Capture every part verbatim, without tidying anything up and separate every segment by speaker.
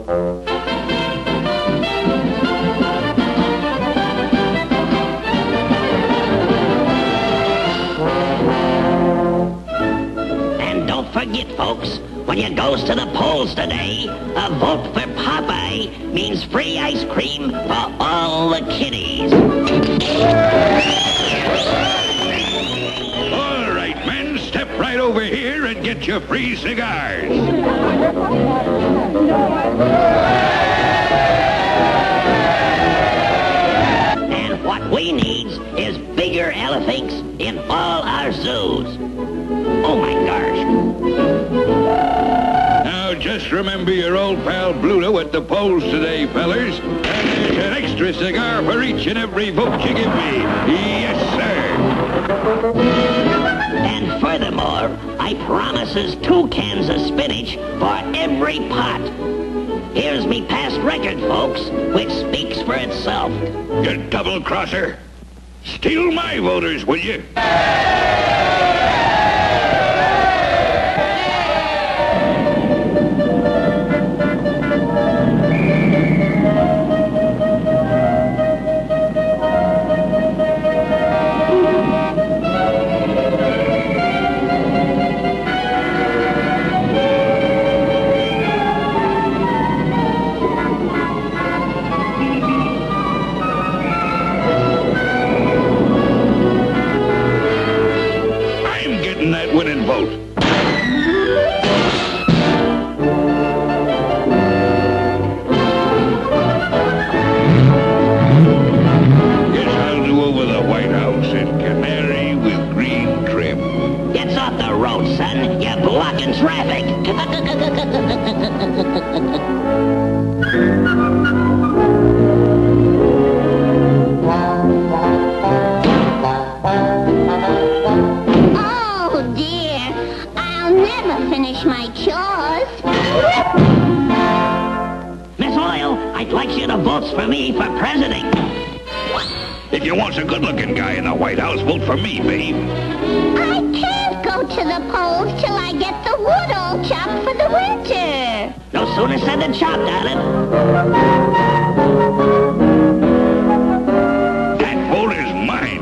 Speaker 1: And don't forget, folks, when you goes to the polls today, a vote for Popeye means free ice cream for all the kiddies.
Speaker 2: All right, men, step right over here and get your free cigars.
Speaker 1: And what we need is bigger elephants in all our zoos. Oh, my gosh.
Speaker 2: Now, just remember your old pal Bluto at the polls today, fellers. And there's an extra cigar for each and every vote you give me. Yes, sir.
Speaker 1: And furthermore, I promises two cans of spinach for every pot. Here's me past record, folks, which speaks for itself.
Speaker 2: You double-crosser. Steal my voters, will you? That winning vote. Guess I'll do over the White House in canary with green trim.
Speaker 1: Get off the road, son. You're blocking traffic.
Speaker 3: Finish my chores.
Speaker 1: Miss Oil, I'd like you to vote for me for president.
Speaker 2: If you want a good-looking guy in the White House, vote for me, babe.
Speaker 3: I can't go to the polls till I get the wood all chopped for the winter.
Speaker 1: No sooner said than chopped, darling.
Speaker 2: That vote is mine.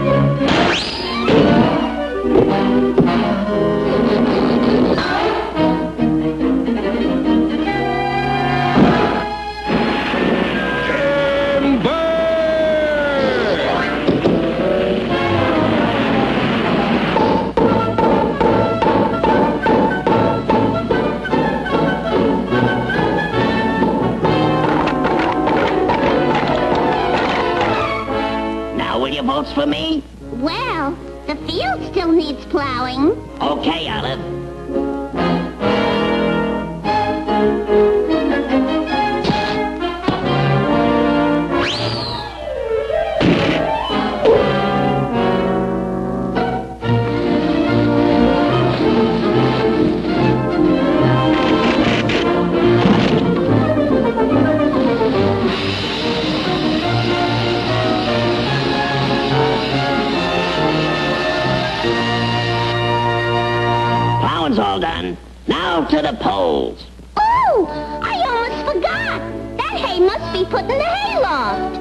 Speaker 1: Votes for me?
Speaker 3: Well, the field still needs plowing.
Speaker 1: Okay, Olive. All done. Now to the polls.
Speaker 3: Oh, I almost forgot. That hay must be put in the hayloft.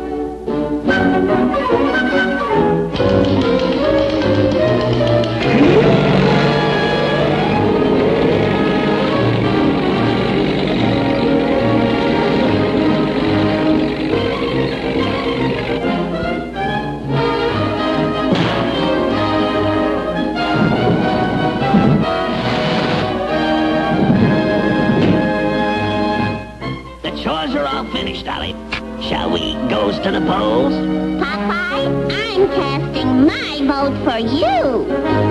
Speaker 1: Finished, Dolly. Shall we goes to the polls?
Speaker 3: Popeye, I'm casting my vote for you.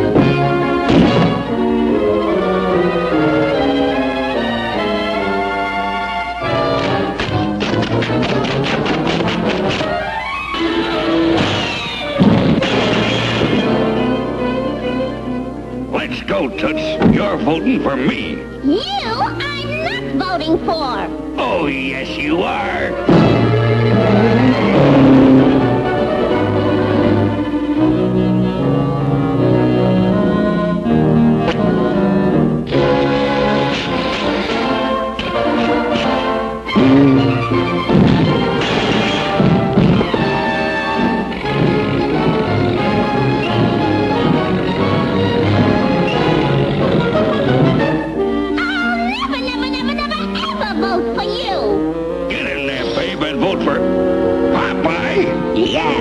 Speaker 2: Let's go, Toots. You're voting for me.
Speaker 3: You, I'm not voting for.
Speaker 2: Oh, yes, you are.
Speaker 3: Never, never, never, never, ever vote for you.
Speaker 2: Get in there, babe, and vote for Popeye.
Speaker 1: Yeah.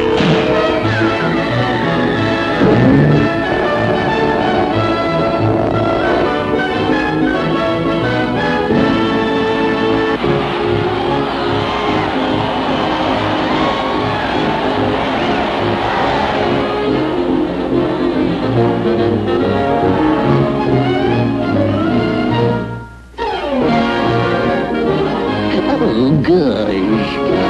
Speaker 1: Oh, gosh.